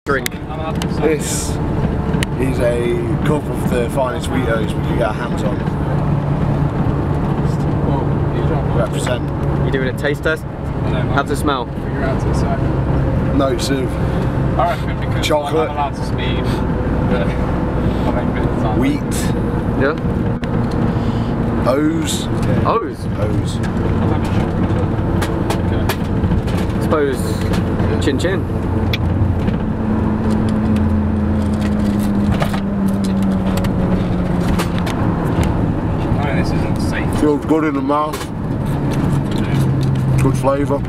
drink? This is a cup of the finest Wheatos we can get our hands on. Represent. You doing a taste test? How's it smell? Notes of I reckon because chocolate. I'm allowed to speed, but I'll make a bit of time. Wheat. Yeah? O's. Yeah. O's? O's. I'll have a chocolate. Okay. Suppose chin chin. Oh, this isn't safe. Feels good in the mouth. Good flavour.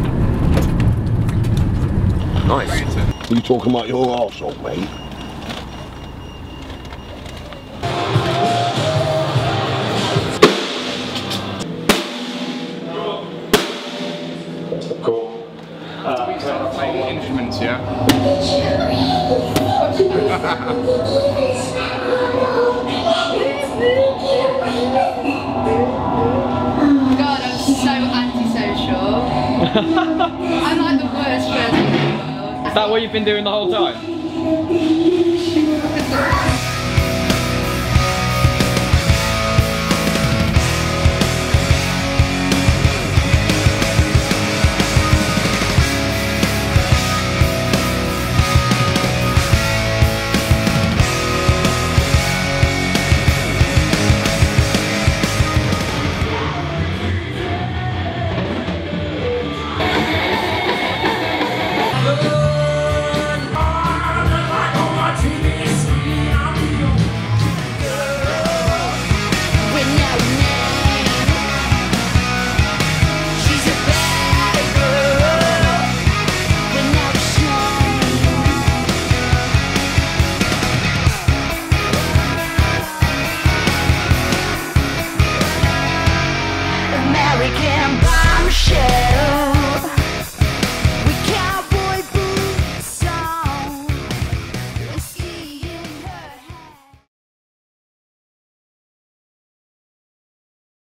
Nice. Are you talking about your arsehole, mate? Cool. We start playing instruments, yeah? God, I'm so antisocial. I'm like the worst person in the world. Is that what you've been doing the whole time?